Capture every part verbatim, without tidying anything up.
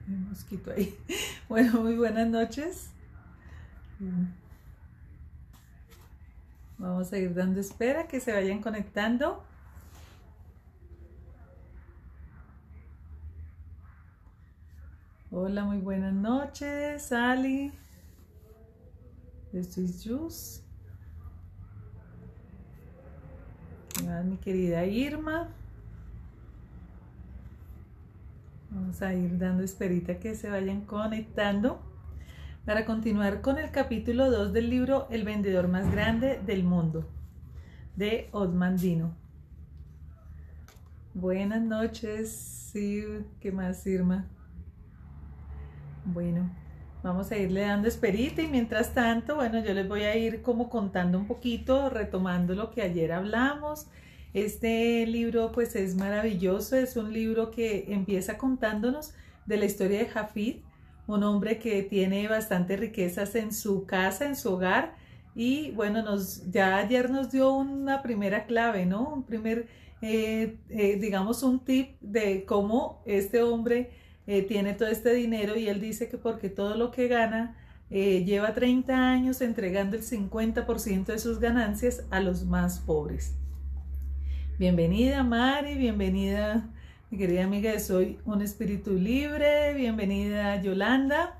Un mosquito ahí. Bueno, muy buenas noches. Vamos a ir dando espera que se vayan conectando. Hola, muy buenas noches, Ali. Esto es Jus. Mi querida Irma. Vamos a ir dando esperita que se vayan conectando para continuar con el capítulo dos del libro El vendedor más grande del mundo, de Othman Dino. Buenas noches. Sí, ¿qué más, Irma? Bueno, vamos a irle dando esperita y mientras tanto, bueno, yo les voy a ir como contando un poquito, retomando lo que ayer hablamos. Este libro pues es maravilloso, es un libro que empieza contándonos de la historia de Hafid, un hombre que tiene bastantes riquezas en su casa, en su hogar, y bueno, nos, ya ayer nos dio una primera clave, ¿no? Un primer, eh, eh, digamos, un tip de cómo este hombre Eh, tiene todo este dinero, y él dice que porque todo lo que gana, eh, lleva treinta años entregando el cincuenta por ciento de sus ganancias a los más pobres. Bienvenida Mari, bienvenida mi querida amiga de Soy un Espíritu Libre, bienvenida Yolanda.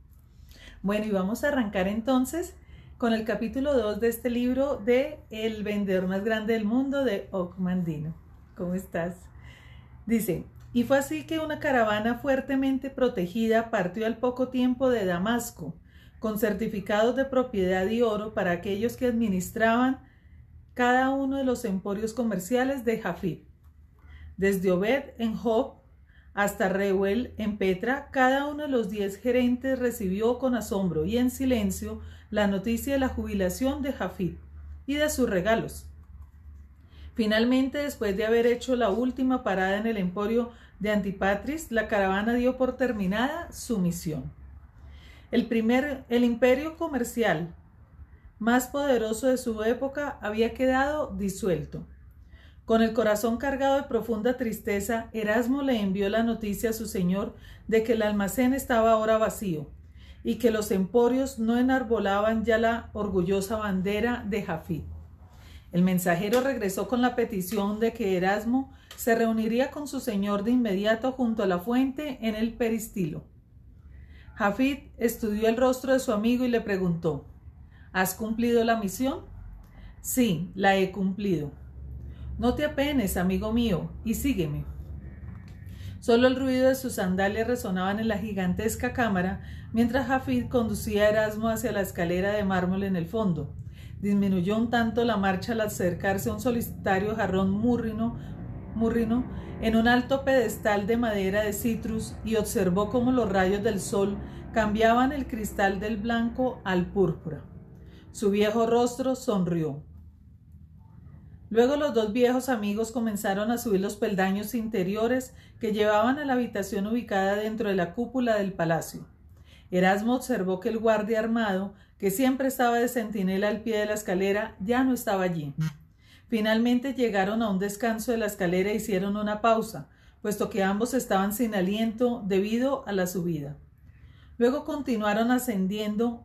Bueno, y vamos a arrancar entonces con el capítulo dos de este libro de El vendedor más grande del mundo, de Othman Dino. ¿Cómo estás? Dice: y fue así que una caravana fuertemente protegida partió al poco tiempo de Damasco, con certificados de propiedad y oro para aquellos que administraban cada uno de los emporios comerciales de Hafid. Desde Obed en Job hasta Reuel en Petra, cada uno de los diez gerentes recibió con asombro y en silencio la noticia de la jubilación de Hafid y de sus regalos. Finalmente, después de haber hecho la última parada en el emporio de Antipatris, la caravana dio por terminada su misión. El, primer, el imperio comercial más poderoso de su época había quedado disuelto. Con el corazón cargado de profunda tristeza, Erasmo le envió la noticia a su señor de que el almacén estaba ahora vacío y que los emporios no enarbolaban ya la orgullosa bandera de Hafid. El mensajero regresó con la petición de que Erasmo se reuniría con su señor de inmediato junto a la fuente en el peristilo. Hafid estudió el rostro de su amigo y le preguntó: ¿has cumplido la misión? Sí, la he cumplido. No te apenes, amigo mío, y sígueme. Solo el ruido de sus sandalias resonaban en la gigantesca cámara mientras Hafid conducía a Erasmo hacia la escalera de mármol en el fondo. Disminuyó un tanto la marcha al acercarse a un solitario jarrón murrino, murrino en un alto pedestal de madera de citrus y observó cómo los rayos del sol cambiaban el cristal del blanco al púrpura. Su viejo rostro sonrió. Luego los dos viejos amigos comenzaron a subir los peldaños interiores que llevaban a la habitación ubicada dentro de la cúpula del palacio. Erasmo observó que el guardia armado, que siempre estaba de centinela al pie de la escalera, ya no estaba allí. Finalmente llegaron a un descanso de la escalera e hicieron una pausa, puesto que ambos estaban sin aliento debido a la subida. Luego continuaron ascendiendo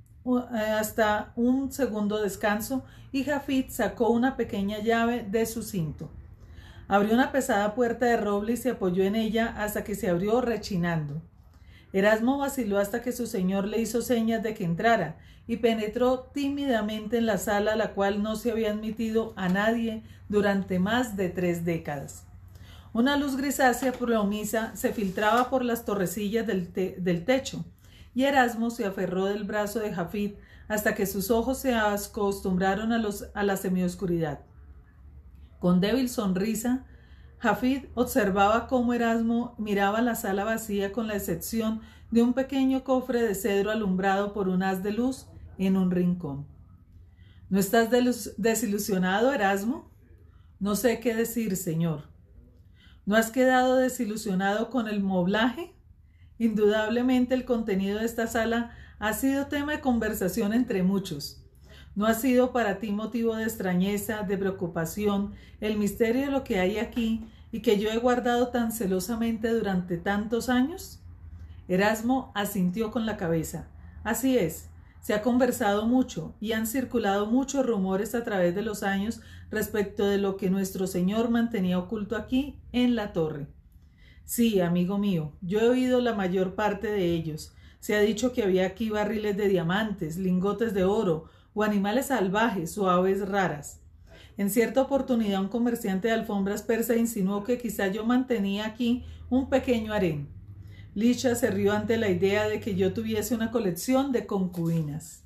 hasta un segundo descanso y Hafid sacó una pequeña llave de su cinto. Abrió una pesada puerta de roble y se apoyó en ella hasta que se abrió rechinando. Erasmo vaciló hasta que su señor le hizo señas de que entrara y penetró tímidamente en la sala a la cual no se había admitido a nadie durante más de tres décadas. Una luz grisácea plomiza se filtraba por las torrecillas del, te del techo y Erasmo se aferró del brazo de Hafid hasta que sus ojos se acostumbraron a, los, a la semioscuridad. Con débil sonrisa, Hafid observaba cómo Erasmo miraba la sala vacía con la excepción de un pequeño cofre de cedro alumbrado por un haz de luz en un rincón. ¿No estás desilusionado, Erasmo? No sé qué decir, señor. ¿No has quedado desilusionado con el moblaje? Indudablemente el contenido de esta sala ha sido tema de conversación entre muchos. ¿No ha sido para ti motivo de extrañeza, de preocupación, el misterio de lo que hay aquí y que yo he guardado tan celosamente durante tantos años? Erasmo asintió con la cabeza. Así es, se ha conversado mucho y han circulado muchos rumores a través de los años respecto de lo que nuestro Señor mantenía oculto aquí en la torre. Sí, amigo mío, yo he oído la mayor parte de ellos. Se ha dicho que había aquí barriles de diamantes, lingotes de oro, o animales salvajes o aves raras. En cierta oportunidad un comerciante de alfombras persa insinuó que quizá yo mantenía aquí un pequeño harén. Lisha se rió ante la idea de que yo tuviese una colección de concubinas.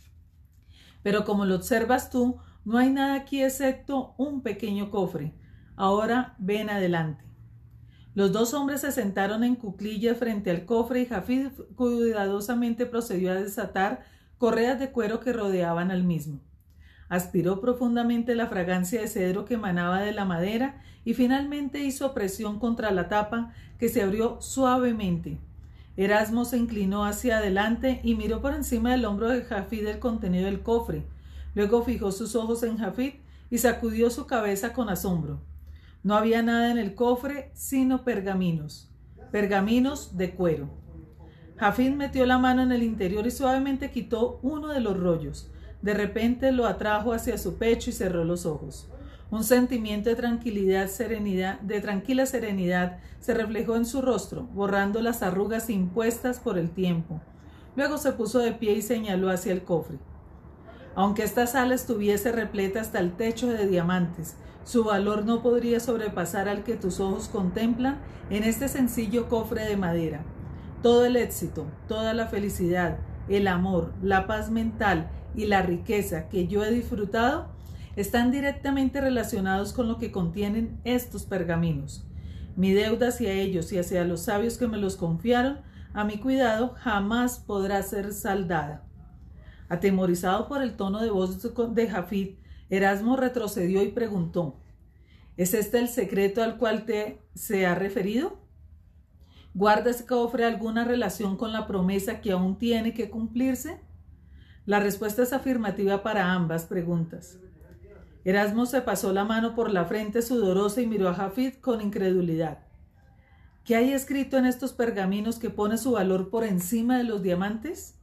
Pero como lo observas tú, no hay nada aquí excepto un pequeño cofre. Ahora ven adelante. Los dos hombres se sentaron en cuclillas frente al cofre y Jafid cuidadosamente procedió a desatar correas de cuero que rodeaban al mismo. Aspiró profundamente la fragancia de cedro que emanaba de la madera y finalmente hizo presión contra la tapa, que se abrió suavemente. Erasmo se inclinó hacia adelante y miró por encima del hombro de Jafid el contenido del cofre. Luego fijó sus ojos en Jafid y sacudió su cabeza con asombro. No había nada en el cofre sino pergaminos, pergaminos de cuero. Jafid metió la mano en el interior y suavemente quitó uno de los rollos. De repente lo atrajo hacia su pecho y cerró los ojos. Un sentimiento de tranquilidad, serenidad, de tranquila serenidad se reflejó en su rostro, borrando las arrugas impuestas por el tiempo. Luego se puso de pie y señaló hacia el cofre. Aunque esta sala estuviese repleta hasta el techo de diamantes, su valor no podría sobrepasar al que tus ojos contemplan en este sencillo cofre de madera. Todo el éxito, toda la felicidad, el amor, la paz mental y la riqueza que yo he disfrutado están directamente relacionados con lo que contienen estos pergaminos. Mi deuda hacia ellos y hacia los sabios que me los confiaron a mi cuidado jamás podrá ser saldada. Atemorizado por el tono de voz de Jafid, Erasmo retrocedió y preguntó: ¿Es este el secreto al cual te se ha referido? ¿Guarda ese cofre alguna relación con la promesa que aún tiene que cumplirse? La respuesta es afirmativa para ambas preguntas. Erasmo se pasó la mano por la frente sudorosa y miró a Jafid con incredulidad. ¿Qué hay escrito en estos pergaminos que pone su valor por encima de los diamantes?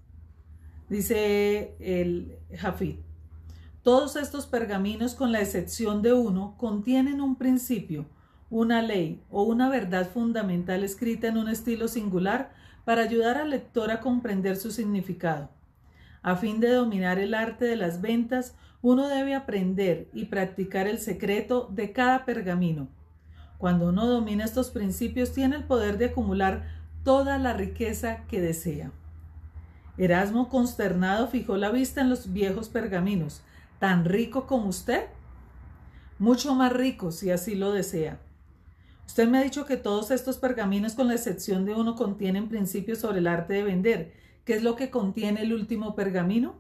Dice el Jafid. Todos estos pergaminos, con la excepción de uno, contienen un principio, una ley o una verdad fundamental escrita en un estilo singular para ayudar al lector a comprender su significado. A fin de dominar el arte de las ventas, uno debe aprender y practicar el secreto de cada pergamino. Cuando uno domina estos principios, tiene el poder de acumular toda la riqueza que desea. Erasmo, consternado, fijó la vista en los viejos pergaminos. ¿Tan rico como usted? Mucho más rico, si así lo desea. Usted me ha dicho que todos estos pergaminos, con la excepción de uno, contienen principios sobre el arte de vender. ¿Qué es lo que contiene el último pergamino?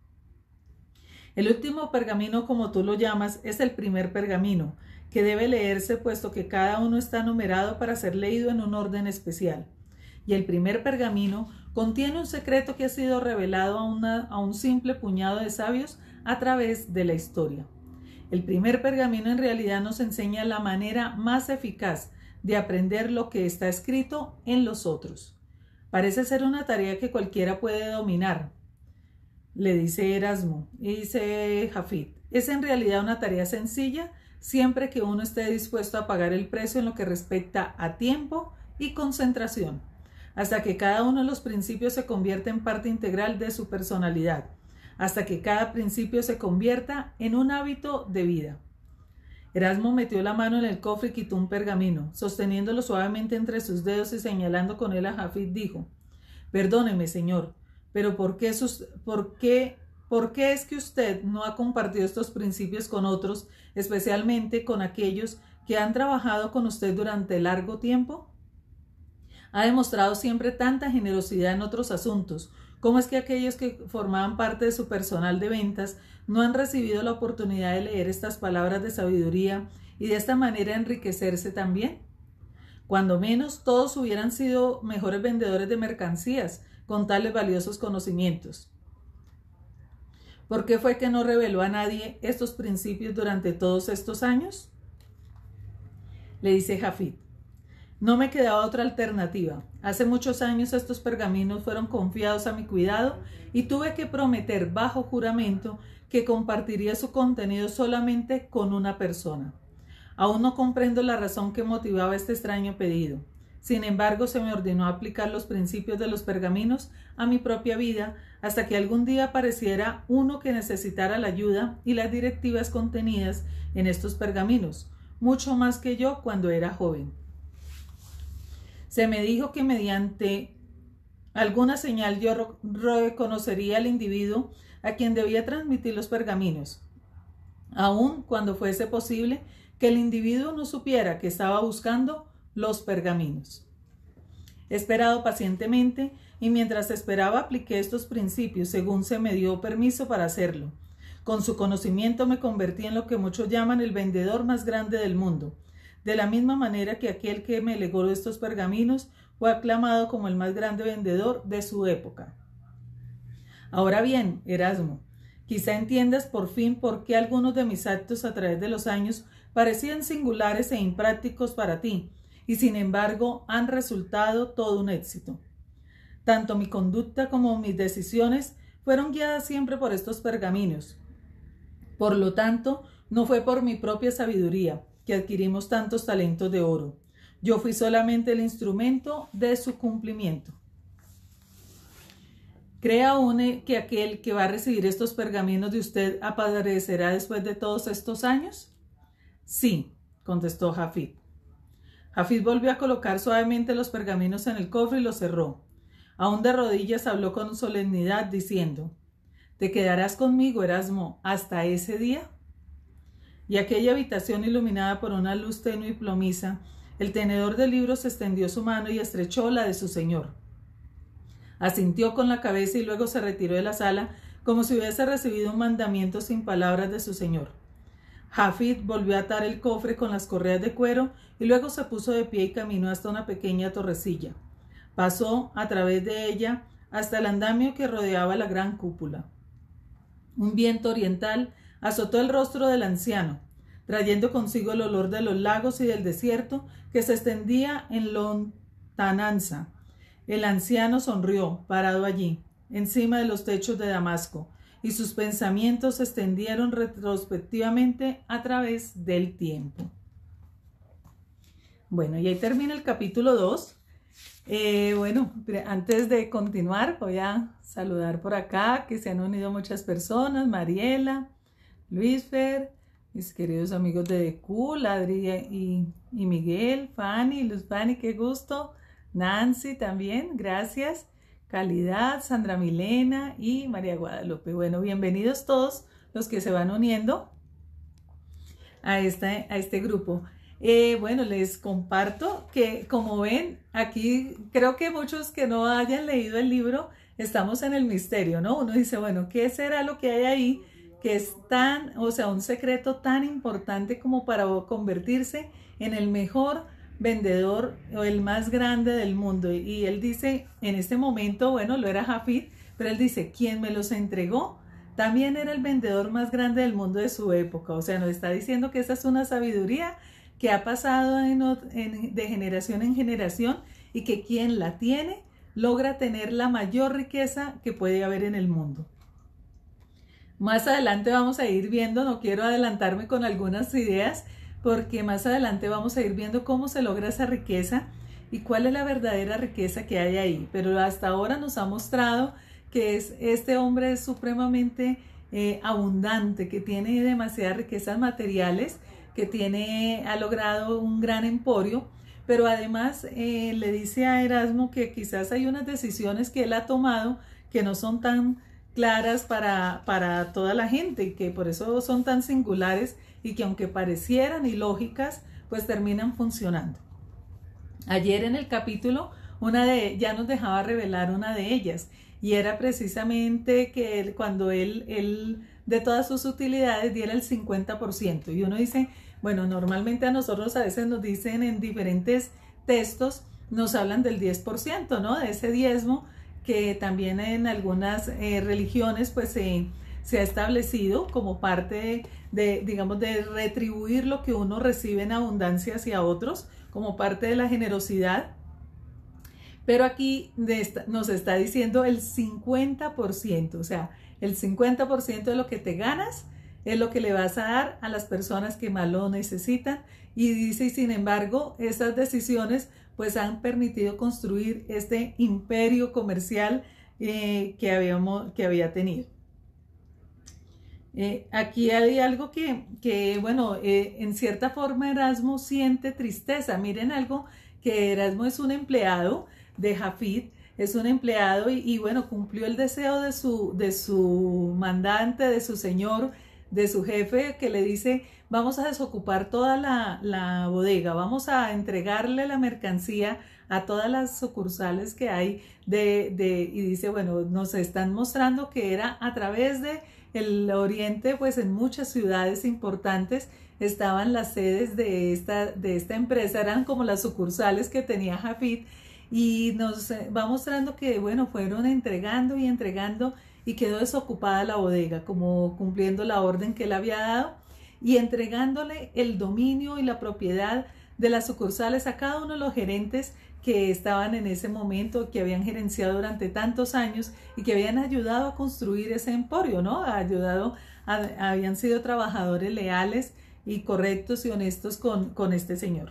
El último pergamino, como tú lo llamas, es el primer pergamino, que debe leerse puesto que cada uno está numerado para ser leído en un orden especial. Y el primer pergamino contiene un secreto que ha sido revelado a, una, a un simple puñado de sabios a través de la historia. El primer pergamino en realidad nos enseña la manera más eficaz de aprender lo que está escrito en los otros. Parece ser una tarea que cualquiera puede dominar, le dice Erasmo, y dice Jafid. Es en realidad una tarea sencilla siempre que uno esté dispuesto a pagar el precio en lo que respecta a tiempo y concentración, hasta que cada uno de los principios se convierta en parte integral de su personalidad, hasta que cada principio se convierta en un hábito de vida. Erasmo metió la mano en el cofre y quitó un pergamino. Sosteniéndolo suavemente entre sus dedos y señalando con él a Jafid, dijo: «Perdóneme, señor, pero ¿por qué, sus, por, qué, ¿por qué es que usted no ha compartido estos principios con otros, especialmente con aquellos que han trabajado con usted durante largo tiempo? Ha demostrado siempre tanta generosidad en otros asuntos. ¿Cómo es que aquellos que formaban parte de su personal de ventas no han recibido la oportunidad de leer estas palabras de sabiduría y de esta manera enriquecerse también? Cuando menos, todos hubieran sido mejores vendedores de mercancías con tales valiosos conocimientos. ¿Por qué fue que no reveló a nadie estos principios durante todos estos años?», le dice Jafid. No me quedaba otra alternativa. Hace muchos años estos pergaminos fueron confiados a mi cuidado y tuve que prometer bajo juramento que compartiría su contenido solamente con una persona. Aún no comprendo la razón que motivaba este extraño pedido. Sin embargo, se me ordenó aplicar los principios de los pergaminos a mi propia vida hasta que algún día apareciera uno que necesitara la ayuda y las directivas contenidas en estos pergaminos, mucho más que yo cuando era joven. Se me dijo que mediante alguna señal yo reconocería al individuo a quien debía transmitir los pergaminos, aun cuando fuese posible que el individuo no supiera que estaba buscando los pergaminos. He esperado pacientemente y mientras esperaba apliqué estos principios según se me dio permiso para hacerlo. Con su conocimiento me convertí en lo que muchos llaman el vendedor más grande del mundo, de la misma manera que aquel que me legó estos pergaminos fue aclamado como el más grande vendedor de su época. Ahora bien, Erasmo, quizá entiendas por fin por qué algunos de mis actos a través de los años parecían singulares e imprácticos para ti, y sin embargo han resultado todo un éxito. Tanto mi conducta como mis decisiones fueron guiadas siempre por estos pergaminos. Por lo tanto, no fue por mi propia sabiduría que adquirimos tantos talentos de oro. Yo fui solamente el instrumento de su cumplimiento. ¿Cree aún que aquel que va a recibir estos pergaminos de usted aparecerá después de todos estos años? Sí, contestó Jafid. Jafid volvió a colocar suavemente los pergaminos en el cofre y los cerró. Aún de rodillas habló con solemnidad diciendo: ¿te quedarás conmigo, Erasmo, hasta ese día? Y aquella habitación iluminada por una luz tenue y plomiza, el tenedor de libros extendió su mano y estrechó la de su señor. Asintió con la cabeza y luego se retiró de la sala como si hubiese recibido un mandamiento sin palabras de su señor. Jafid volvió a atar el cofre con las correas de cuero y luego se puso de pie y caminó hasta una pequeña torrecilla. Pasó a través de ella hasta el andamio que rodeaba la gran cúpula. Un viento oriental azotó el rostro del anciano, trayendo consigo el olor de los lagos y del desierto que se extendía en lontananza. El anciano sonrió, parado allí, encima de los techos de Damasco, y sus pensamientos se extendieron retrospectivamente a través del tiempo. Bueno, y ahí termina el capítulo dos. Eh, bueno, antes de continuar, voy a saludar por acá, que se han unido muchas personas: Mariela, Luisfer, mis queridos amigos de D Q, Adri y, y Miguel, Fanny, Luz Fanny, qué gusto, Nancy también, gracias, Calidad, Sandra Milena y María Guadalupe. Bueno, bienvenidos todos los que se van uniendo a este, a este grupo. Eh, bueno, les comparto que, como ven, aquí creo que muchos que no hayan leído el libro estamos en el misterio, ¿no? Uno dice, bueno, ¿qué será lo que hay ahí que es tan, o sea, un secreto tan importante como para convertirse en el mejor vendedor o el más grande del mundo? Y él dice, en este momento, bueno, lo era Jafid, pero él dice, ¿quién me los entregó? También era el vendedor más grande del mundo de su época. O sea, nos está diciendo que esta es una sabiduría que ha pasado en, en, de generación en generación y que quien la tiene logra tener la mayor riqueza que puede haber en el mundo. Más adelante vamos a ir viendo, no quiero adelantarme con algunas ideas, porque más adelante vamos a ir viendo cómo se logra esa riqueza y cuál es la verdadera riqueza que hay ahí. Pero hasta ahora nos ha mostrado que es, este hombre es supremamente eh, abundante, que tiene demasiadas riquezas materiales, que tiene, ha logrado un gran emporio, pero además eh, le dice a Erasmo que quizás hay unas decisiones que él ha tomado que no son tan claras para, para toda la gente y que por eso son tan singulares y que aunque parecieran ilógicas, pues terminan funcionando. Ayer en el capítulo, una de ya nos dejaba revelar una de ellas, y era precisamente que él, cuando él, él de todas sus utilidades diera el cincuenta por ciento. Y uno dice, bueno, normalmente a nosotros a veces nos dicen en diferentes textos, nos hablan del diez por ciento, ¿no? De ese diezmo que también en algunas eh, religiones pues se, se ha establecido como parte de, de, digamos, de retribuir lo que uno recibe en abundancia hacia otros, como parte de la generosidad. Pero aquí nos está diciendo el cincuenta por ciento, o sea, el cincuenta por ciento de lo que te ganas es lo que le vas a dar a las personas que más lo necesitan. Y dice, y sin embargo, estas decisiones pues han permitido construir este imperio comercial eh, que, habíamos, que había tenido. Eh, aquí hay algo que, que bueno, eh, en cierta forma Erasmo siente tristeza. Miren algo, que Erasmo es un empleado de Jafid, es un empleado y, y bueno, cumplió el deseo de su, de su mandante, de su señor, de su jefe, que le dice, vamos a desocupar toda la, la bodega, vamos a entregarle la mercancía a todas las sucursales que hay de, de, y dice, bueno, nos están mostrando que era a través de el Oriente, pues en muchas ciudades importantes estaban las sedes de esta, de esta empresa, eran como las sucursales que tenía Jafid, y nos va mostrando que, bueno, fueron entregando y entregando y quedó desocupada la bodega, como cumpliendo la orden que él había dado y entregándole el dominio y la propiedad de las sucursales a cada uno de los gerentes que estaban en ese momento, que habían gerenciado durante tantos años y que habían ayudado a construir ese emporio, ¿no? Ayudado, a, habían sido trabajadores leales y correctos y honestos con, con este señor.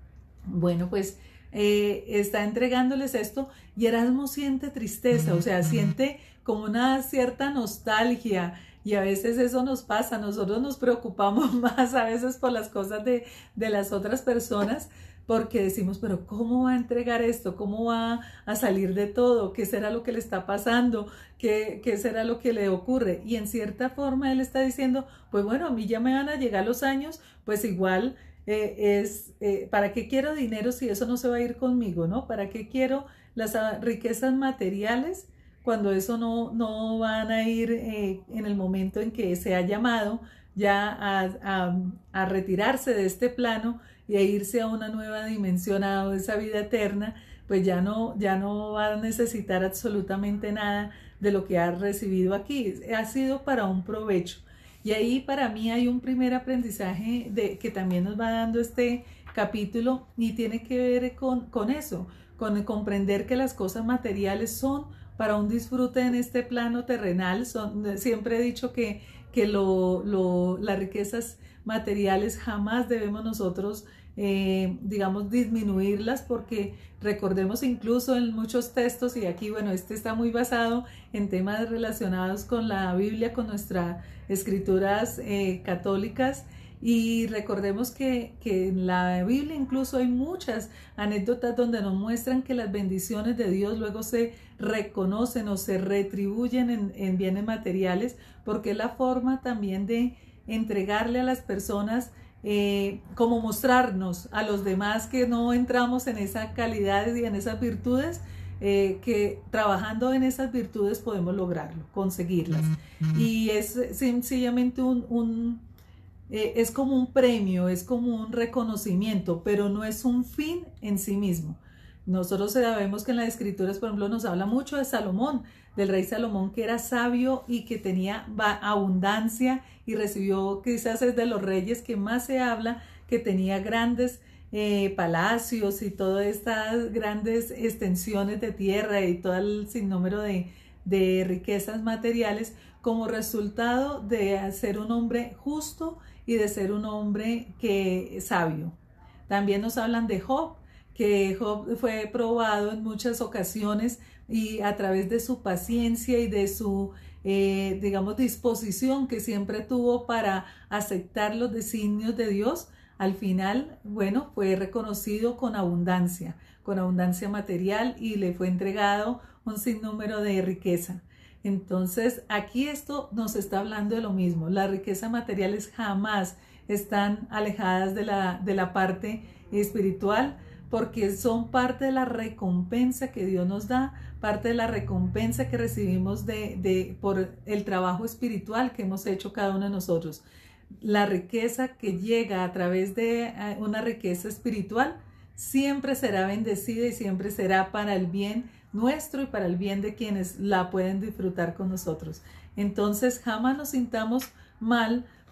Bueno, pues eh, está entregándoles esto y Erasmo siente tristeza, o sea, siente como una cierta nostalgia. Y a veces eso nos pasa, nosotros nos preocupamos más a veces por las cosas de, de las otras personas, porque decimos, pero ¿cómo va a entregar esto? ¿Cómo va a salir de todo? ¿Qué será lo que le está pasando? ¿Qué, qué será lo que le ocurre? Y en cierta forma él está diciendo, pues bueno, a mí ya me van a llegar los años, pues igual eh, es, eh, ¿para qué quiero dinero si eso no se va a ir conmigo, ¿no? ¿Para qué quiero las riquezas materiales cuando eso no, no van a ir eh, en el momento en que se ha llamado ya a, a, a retirarse de este plano y a irse a una nueva dimensión, a esa vida eterna? Pues ya no, ya no va a necesitar absolutamente nada de lo que ha recibido aquí. Ha sido para un provecho. Y ahí para mí hay un primer aprendizaje de, que también nos va dando este capítulo y tiene que ver con, con eso, con comprender que las cosas materiales son para un disfrute en este plano terrenal. Son, siempre he dicho que, que lo, lo, las riquezas materiales jamás debemos nosotros, eh, digamos, disminuirlas, porque recordemos incluso en muchos textos, y aquí, bueno, este está muy basado en temas relacionados con la Biblia, con nuestras escrituras eh, católicas, y recordemos que, que en la Biblia incluso hay muchas anécdotas donde nos muestran que las bendiciones de Dios luego se reconocen o se retribuyen en, en bienes materiales, porque es la forma también de entregarle a las personas, eh, como mostrarnos a los demás que no entramos en esas calidades y en esas virtudes, eh, que trabajando en esas virtudes podemos lograrlo, conseguirlas. Mm-hmm. Y es sencillamente un... un Eh, es como un premio, es como un reconocimiento, pero no es un fin en sí mismo. Nosotros sabemos que en las escrituras, por ejemplo, nos habla mucho de Salomón, del rey Salomón, que era sabio y que tenía abundancia y recibió, quizás es de los reyes que más se habla, que tenía grandes eh, palacios y todas estas grandes extensiones de tierra y todo el sinnúmero de, de riquezas materiales, como resultado de ser un hombre justo y de ser un hombre que sabio. También nos hablan de Job, que Job fue probado en muchas ocasiones y a través de su paciencia y de su, eh, digamos, disposición que siempre tuvo para aceptar los designios de Dios, al final, bueno, fue reconocido con abundancia, con abundancia material, y le fue entregado un sinnúmero de riqueza. Entonces, aquí esto nos está hablando de lo mismo. Las riquezas materiales jamás están alejadas de la, de la parte espiritual, porque son parte de la recompensa que Dios nos da, parte de la recompensa que recibimos de, de, por el trabajo espiritual que hemos hecho cada uno de nosotros. La riqueza que llega a través de una riqueza espiritual siempre será bendecida y siempre será para el bien nuestro y para el bien de quienes la pueden disfrutar con nosotros. Entonces jamás nos sintamos mal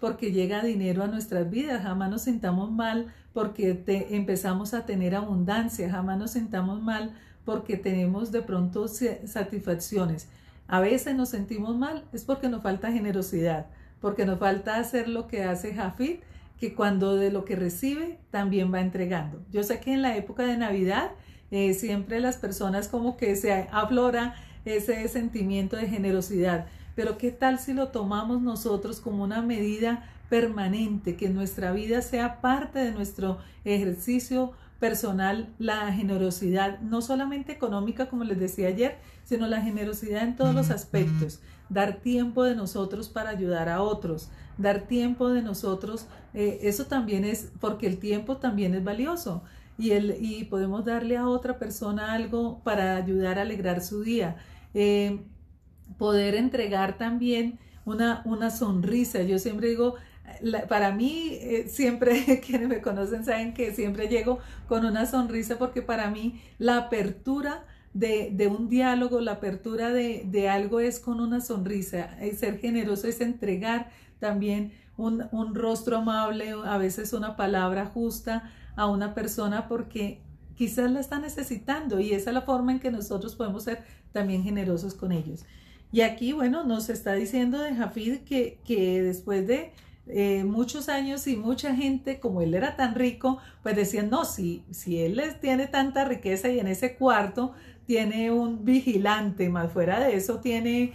porque llega dinero a nuestras vidas, jamás nos sintamos mal porque te, empezamos a tener abundancia, jamás nos sintamos mal porque tenemos de pronto satisfacciones. A veces nos sentimos mal, es porque nos falta generosidad, porque nos falta hacer lo que hace Jafid, que cuando de lo que recibe también va entregando. Yo sé que en la época de Navidad eh, siempre las personas como que se aflora ese sentimiento de generosidad, pero ¿qué tal si lo tomamos nosotros como una medida permanente, que nuestra vida sea parte de nuestro ejercicio personal, la generosidad, no solamente económica, como les decía ayer, sino la generosidad en todos los aspectos, dar tiempo de nosotros para ayudar a otros, dar tiempo de nosotros, eh, eso también es, porque el tiempo también es valioso, y, el, y podemos darle a otra persona algo para ayudar a alegrar su día, eh, poder entregar también una, una sonrisa. Yo siempre digo, La, para mí, eh, siempre quienes me conocen saben que siempre llego con una sonrisa, porque para mí la apertura de, de un diálogo, la apertura de, de algo es con una sonrisa. Es ser generoso, es entregar también un, un rostro amable, a veces una palabra justa a una persona porque quizás la está necesitando, y esa es la forma en que nosotros podemos ser también generosos con ellos. Y aquí, bueno, nos está diciendo de Jafid que, que después de Eh, muchos años y mucha gente, como él era tan rico, pues decían, no, si, si él les tiene tanta riqueza y en ese cuarto tiene un vigilante, más fuera de eso tiene,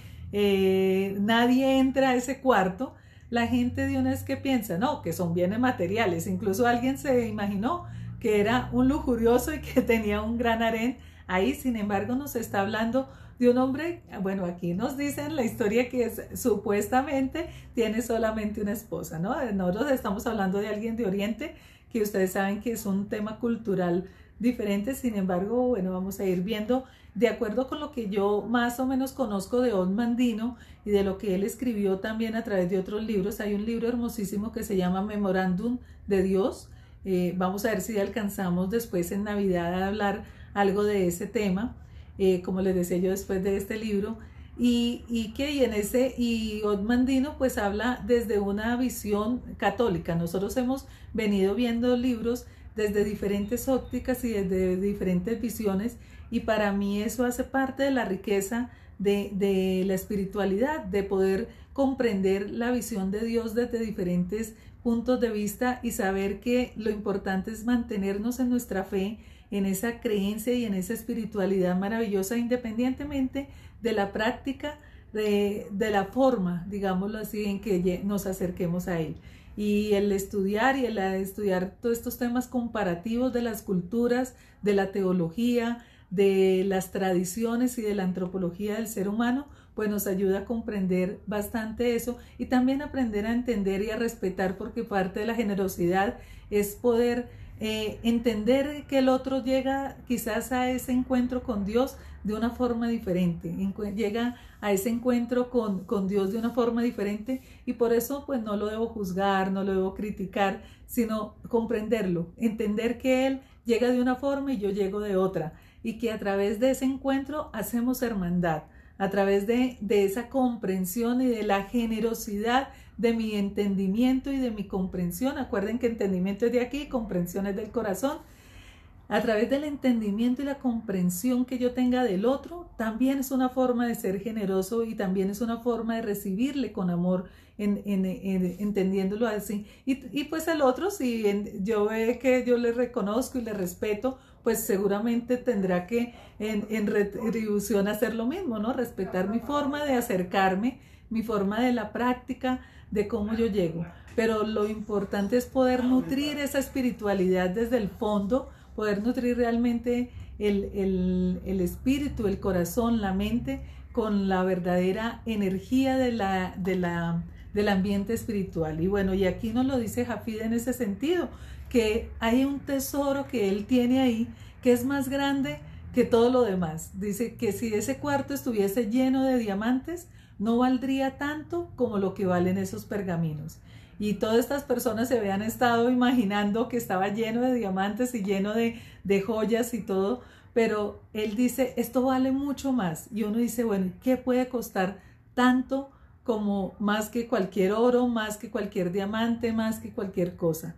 eh, nadie entra a ese cuarto, la gente de una vez que piensa, no, que son bienes materiales. Incluso alguien se imaginó que era un lujurioso y que tenía un gran harén ahí. Sin embargo, nos está hablando de un hombre, bueno, aquí nos dicen la historia que es, supuestamente tiene solamente una esposa, ¿no? Nosotros estamos hablando de alguien de Oriente, que ustedes saben que es un tema cultural diferente. Sin embargo, bueno, vamos a ir viendo, de acuerdo con lo que yo más o menos conozco de Od Mandino y de lo que él escribió también a través de otros libros. Hay un libro hermosísimo que se llama Memorándum de Dios. Eh, vamos a ver si alcanzamos después en Navidad a hablar algo de ese tema. Eh, como les decía yo, después de este libro, y, y que y en ese, y Od Mandino pues habla desde una visión católica. Nosotros hemos venido viendo libros desde diferentes ópticas y desde diferentes visiones, y para mí eso hace parte de la riqueza de, de la espiritualidad, de poder comprender la visión de Dios desde diferentes puntos de vista y saber que lo importante es mantenernos en nuestra fe, en esa creencia y en esa espiritualidad maravillosa, independientemente de la práctica, de, de la forma, digámoslo así, en que nos acerquemos a Él. Y el estudiar y el estudiar todos estos temas comparativos de las culturas, de la teología, de las tradiciones y de la antropología del ser humano, pues nos ayuda a comprender bastante eso, y también aprender a entender y a respetar, porque parte de la generosidad es poder Eh, entender que el otro llega quizás a ese encuentro con Dios de una forma diferente, llega a ese encuentro con, con Dios de una forma diferente, y por eso pues no lo debo juzgar, no lo debo criticar, sino comprenderlo, entender que Él llega de una forma y yo llego de otra, y que a través de ese encuentro hacemos hermandad, a través de, de esa comprensión y de la generosidad de mi entendimiento y de mi comprensión. Acuerden que entendimiento es de aquí, comprensión es del corazón. A través del entendimiento y la comprensión que yo tenga del otro, también es una forma de ser generoso, y también es una forma de recibirle con amor, en, en, en, entendiéndolo así. Y, y pues el otro, si en, yo ve que yo le reconozco y le respeto, pues seguramente tendrá que en, en retribución hacer lo mismo, ¿no? Respetar mi forma de acercarme, mi forma de la práctica, de cómo yo llego. Pero lo importante es poder nutrir esa espiritualidad desde el fondo, poder nutrir realmente el, el, el espíritu, el corazón, la mente, con la verdadera energía de la, de la, del ambiente espiritual. Y bueno, y aquí nos lo dice Jafid en ese sentido, que hay un tesoro que él tiene ahí, que es más grande que todo lo demás. Dice que si ese cuarto estuviese lleno de diamantes, no valdría tanto como lo que valen esos pergaminos. Y todas estas personas se habían estado imaginando que estaba lleno de diamantes y lleno de, de joyas y todo, pero él dice, esto vale mucho más. Y uno dice, bueno, ¿qué puede costar tanto como más que cualquier oro, más que cualquier diamante, más que cualquier cosa.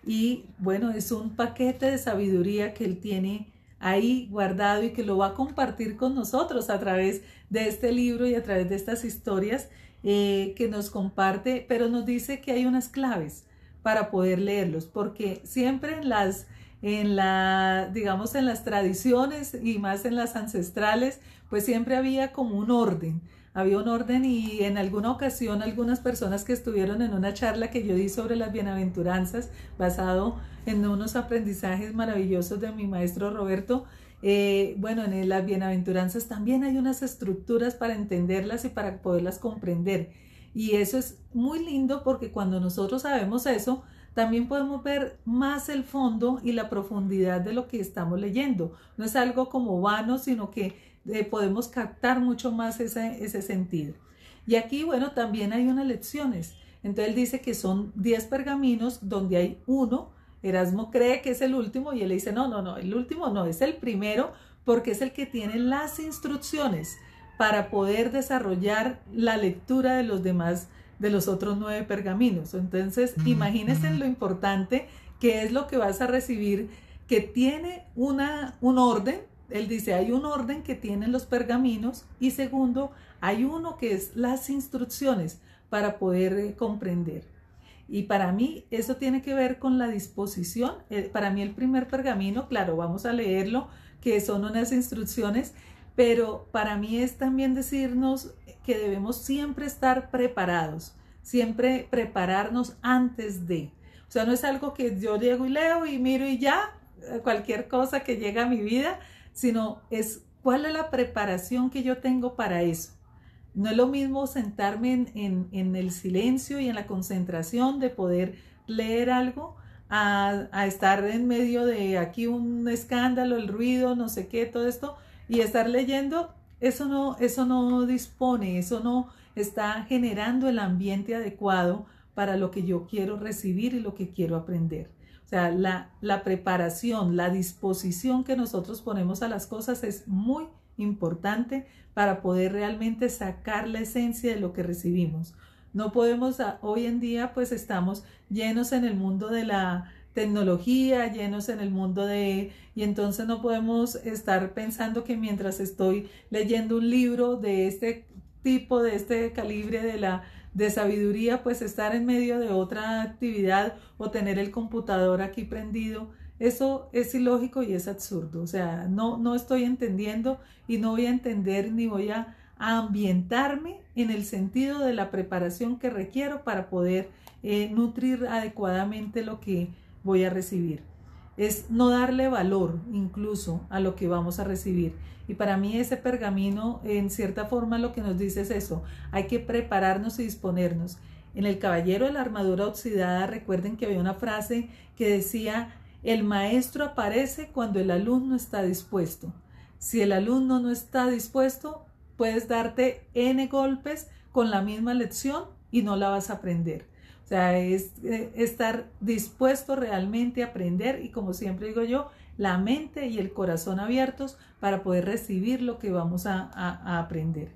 Y bueno, es un paquete de sabiduría que Él tiene ahí guardado y que lo va a compartir con nosotros a través de este libro y a través de estas historias eh, que nos comparte, pero nos dice que hay unas claves para poder leerlos, porque siempre en las, en la, digamos, en las tradiciones y más en las ancestrales, pues siempre había como un orden. Había un orden y en alguna ocasión algunas personas que estuvieron en una charla que yo di sobre las bienaventuranzas, basado en unos aprendizajes maravillosos de mi maestro Roberto, eh, bueno, en las bienaventuranzas también hay unas estructuras para entenderlas y para poderlas comprender. Y eso es muy lindo porque cuando nosotros sabemos eso, también podemos ver más el fondo y la profundidad de lo que estamos leyendo. No es algo como vano, sino que Eh, podemos captar mucho más ese, ese sentido. Y aquí, bueno, también hay unas lecciones. Entonces él dice que son diez pergaminos donde hay uno. Erasmo cree que es el último y él dice, no, no, no, el último no, es el primero porque es el que tiene las instrucciones para poder desarrollar la lectura de los demás, de los otros nueve pergaminos. Entonces, imagínense lo importante que es lo que vas a recibir, que tiene una, un orden. Él dice, hay un orden que tienen los pergaminos y segundo, hay uno que es las instrucciones para poder eh, comprender. Y para mí eso tiene que ver con la disposición. Eh, para mí el primer pergamino, claro, vamos a leerlo, que son unas instrucciones, pero para mí es también decirnos que debemos siempre estar preparados, siempre prepararnos antes de. O sea, no es algo que yo llego y leo y miro y ya, cualquier cosa que llega a mi vida, sino es cuál es la preparación que yo tengo para eso. No es lo mismo sentarme en, en, en el silencio y en la concentración de poder leer algo a, a estar en medio de aquí un escándalo, el ruido, no sé qué, todo esto, y estar leyendo. Eso no, eso no dispone, eso no está generando el ambiente adecuado para lo que yo quiero recibir y lo que quiero aprender. O sea, la, la preparación, la disposición que nosotros ponemos a las cosas es muy importante para poder realmente sacar la esencia de lo que recibimos. No podemos, hoy en día pues estamos llenos en el mundo de la tecnología, llenos en el mundo de, y entonces no podemos estar pensando que mientras estoy leyendo un libro de este tipo, de este calibre de la de sabiduría, pues estar en medio de otra actividad o tener el computador aquí prendido, eso es ilógico y es absurdo. O sea, no, no estoy entendiendo y no voy a entender ni voy a, a ambientarme en el sentido de la preparación que requiero para poder eh, nutrir adecuadamente lo que voy a recibir. Es no darle valor incluso a lo que vamos a recibir. Y para mí ese pergamino, en cierta forma, lo que nos dice es eso. Hay que prepararnos y disponernos. En el Caballero de la Armadura Oxidada, recuerden que había una frase que decía, el maestro aparece cuando el alumno está dispuesto. Si el alumno no está dispuesto, puedes darte N golpes con la misma lección y no la vas a aprender. O sea, es eh, estar dispuesto realmente a aprender y, como siempre digo yo, la mente y el corazón abiertos para poder recibir lo que vamos a, a, a aprender.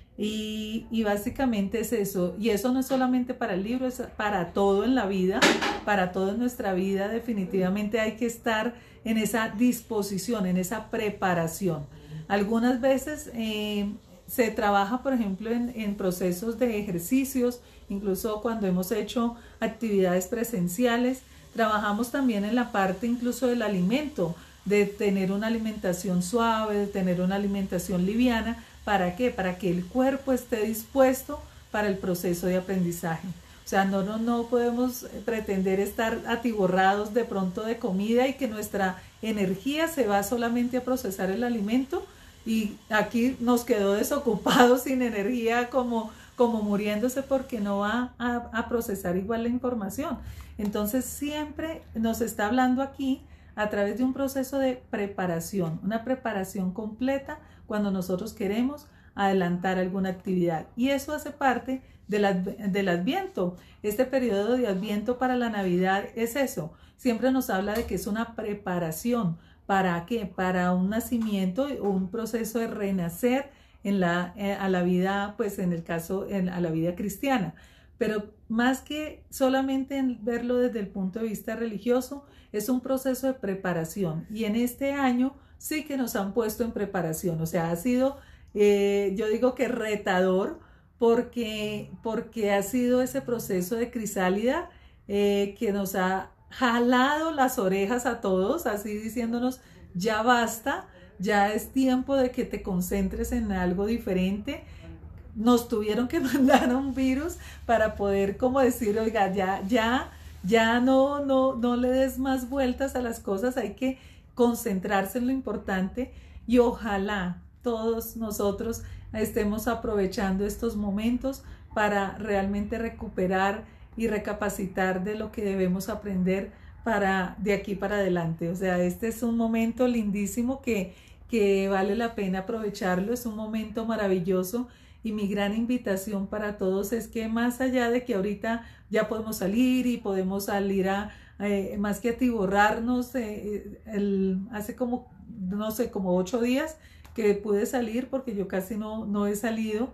Y, y básicamente es eso. Y eso no es solamente para el libro, es para todo en la vida, para toda nuestra vida. Definitivamente hay que estar en esa disposición, en esa preparación. Algunas veces eh, se trabaja, por ejemplo, en, en procesos de ejercicios, incluso cuando hemos hecho actividades presenciales. Trabajamos también en la parte incluso del alimento, de tener una alimentación suave, de tener una alimentación liviana. ¿Para qué? Para que el cuerpo esté dispuesto para el proceso de aprendizaje. O sea, no, no, no podemos pretender estar atiborrados de pronto de comida y que nuestra energía se va solamente a procesar el alimento y aquí nos quedó desocupados sin energía como, como muriéndose porque no va a, a procesar igual la información. Entonces siempre nos está hablando aquí a través de un proceso de preparación, una preparación completa cuando nosotros queremos adelantar alguna actividad. Y eso hace parte del, del Adviento. Este periodo de Adviento para la Navidad es eso. Siempre nos habla de que es una preparación. ¿Para qué? Para un nacimiento o un proceso de renacer en la, eh, a la vida, pues en el caso, en, a la vida cristiana. Pero más que solamente en verlo desde el punto de vista religioso, es un proceso de preparación. Y en este año sí que nos han puesto en preparación. O sea, ha sido, eh, yo digo que retador, porque, porque ha sido ese proceso de crisálida eh, que nos ha jalado las orejas a todos, así diciéndonos, ya basta, ya es tiempo de que te concentres en algo diferente. Nos tuvieron que mandar un virus para poder como decir, oiga, ya, ya, ya no, no, no le des más vueltas a las cosas, hay que concentrarse en lo importante y ojalá todos nosotros estemos aprovechando estos momentos para realmente recuperar y recapacitar de lo que debemos aprender para de aquí para adelante. O sea, este es un momento lindísimo que, que vale la pena aprovecharlo, es un momento maravilloso. Y mi gran invitación para todos es que más allá de que ahorita ya podemos salir y podemos salir a, eh, más que atiborrarnos, eh, el, hace como, no sé, como ocho días que pude salir porque yo casi no, no he salido.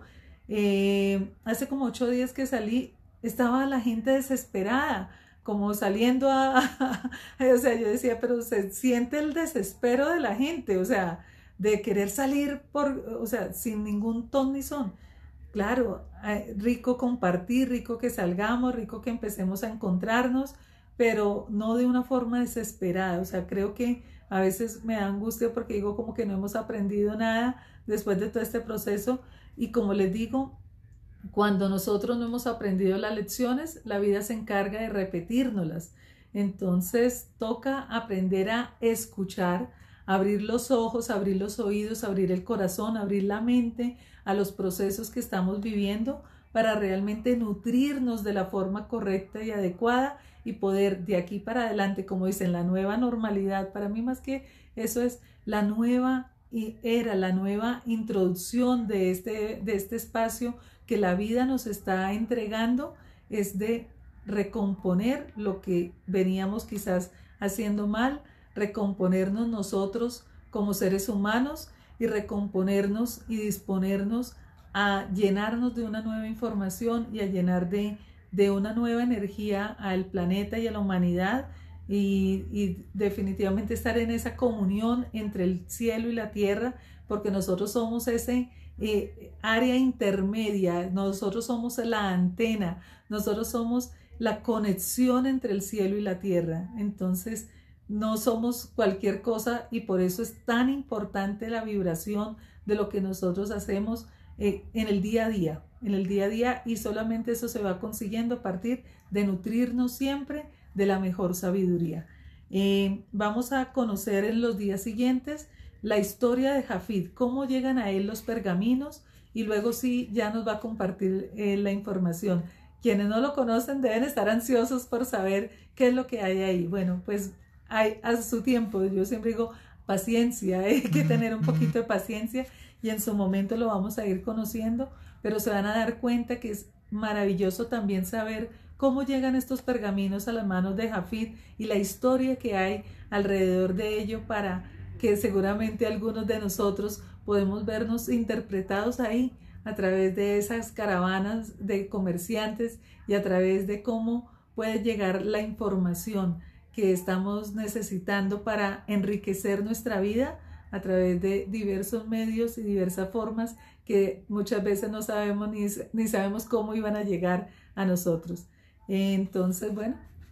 Eh, hace como ocho días que salí, estaba la gente desesperada, como saliendo a, a, a, o sea, yo decía, pero se siente el desespero de la gente, o sea, de querer salir por, o sea, sin ningún ton ni son. Claro, eh, rico compartir, rico que salgamos, rico que empecemos a encontrarnos, pero no de una forma desesperada. O sea, creo que a veces me da angustia porque digo como que no hemos aprendido nada después de todo este proceso. Y como les digo, cuando nosotros no hemos aprendido las lecciones, la vida se encarga de repetírnoslas. Entonces toca aprender a escuchar, abrir los ojos, abrir los oídos, abrir el corazón, abrir la mente a los procesos que estamos viviendo para realmente nutrirnos de la forma correcta y adecuada y poder de aquí para adelante, como dicen, la nueva normalidad. Para mí más que eso es la nueva era, la nueva introducción de este, de este espacio que la vida nos está entregando, es de recomponer lo que veníamos quizás haciendo mal, recomponernos nosotros como seres humanos y recomponernos y disponernos a llenarnos de una nueva información y a llenar de, de una nueva energía al planeta y a la humanidad y, y definitivamente estar en esa comunión entre el cielo y la tierra, porque nosotros somos ese eh, área intermedia, nosotros somos la antena, nosotros somos la conexión entre el cielo y la tierra. Entonces no somos cualquier cosa y por eso es tan importante la vibración de lo que nosotros hacemos eh, en el día a día, en el día a día, y solamente eso se va consiguiendo a partir de nutrirnos siempre de la mejor sabiduría. Eh, vamos a conocer en los días siguientes la historia de Jafid, cómo llegan a él los pergaminos, y luego sí ya nos va a compartir eh, la información. Quienes no lo conocen deben estar ansiosos por saber qué es lo que hay ahí. Bueno, pues hay a su tiempo, yo siempre digo paciencia, hay que tener un poquito de paciencia y en su momento lo vamos a ir conociendo, pero se van a dar cuenta que es maravilloso también saber cómo llegan estos pergaminos a las manos de Jafid y la historia que hay alrededor de ello, para que seguramente algunos de nosotros podemos vernos interpretados ahí a través de esas caravanas de comerciantes y a través de cómo puede llegar la información que estamos necesitando para enriquecer nuestra vida a través de diversos medios y diversas formas que muchas veces no sabemos ni, ni sabemos cómo iban a llegar a nosotros. Entonces, bueno,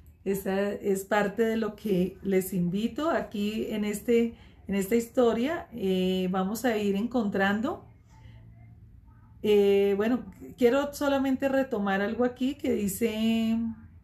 esa es parte de lo que les invito aquí en, este, en esta historia. Eh, vamos a ir encontrando. Eh, bueno, quiero solamente retomar algo aquí que dice...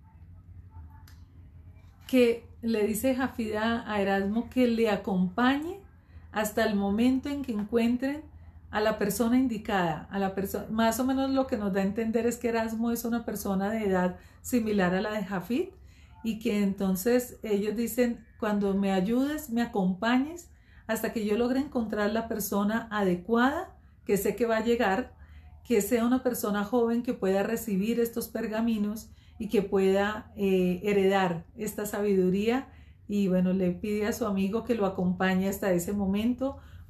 que le dice Jafid a Erasmo que le acompañe hasta el momento en que encuentren a la persona indicada, a la persona, más o menos lo que nos da a entender es que Erasmo es una persona de edad similar a la de Jafid y que entonces ellos dicen, cuando me ayudes, me acompañes hasta que yo logre encontrar la persona adecuada, que sé que va a llegar, que sea una persona joven que pueda recibir estos pergaminos y que pueda eh, heredar esta sabiduría. Y bueno, le pide a su amigo que lo acompañe hasta ese momento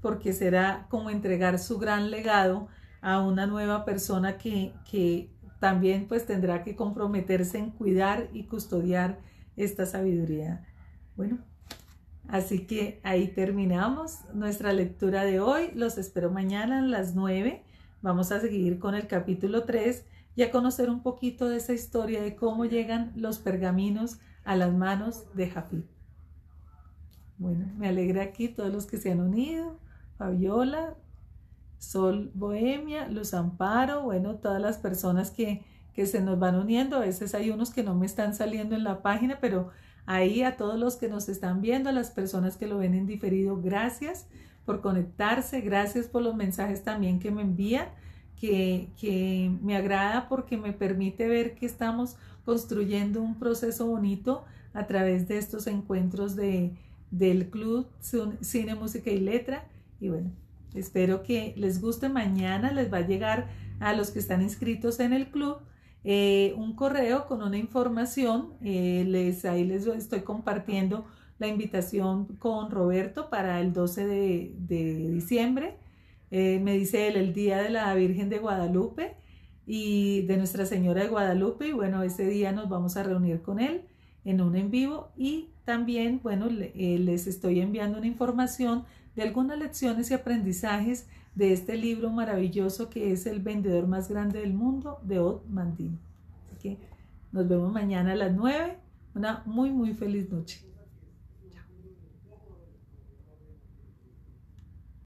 porque será como entregar su gran legado a una nueva persona que, que también pues tendrá que comprometerse en cuidar y custodiar esta sabiduría. Bueno, así que ahí terminamos nuestra lectura de hoy. Los espero mañana a las nueve. Vamos a seguir con el capítulo tres y a conocer un poquito de esa historia de cómo llegan los pergaminos a las manos de Jafit. Bueno, me alegra aquí todos los que se han unido. Fabiola, Sol Bohemia, Luz Amparo, bueno, todas las personas que, que se nos van uniendo. A veces hay unos que no me están saliendo en la página, pero ahí a todos los que nos están viendo, a las personas que lo ven en diferido, gracias por conectarse, gracias por los mensajes también que me envían, que, que me agrada porque me permite ver que estamos construyendo un proceso bonito a través de estos encuentros de, del Club Cine, Música y Letra. Y bueno, espero que les guste. Mañana les va a llegar a los que están inscritos en el club eh, un correo con una información. Eh, les, ahí les estoy compartiendo la invitación con Roberto para el doce de, de diciembre. Eh, me dice él el día de la Virgen de Guadalupe y de Nuestra Señora de Guadalupe. Y bueno, ese día nos vamos a reunir con él en un en vivo. Y también, bueno, le, eh, les estoy enviando una información de algunas lecciones y aprendizajes de este libro maravilloso que es El vendedor más grande del mundo, de Odd Mandino. Así que nos vemos mañana a las nueve. Una muy, muy feliz noche.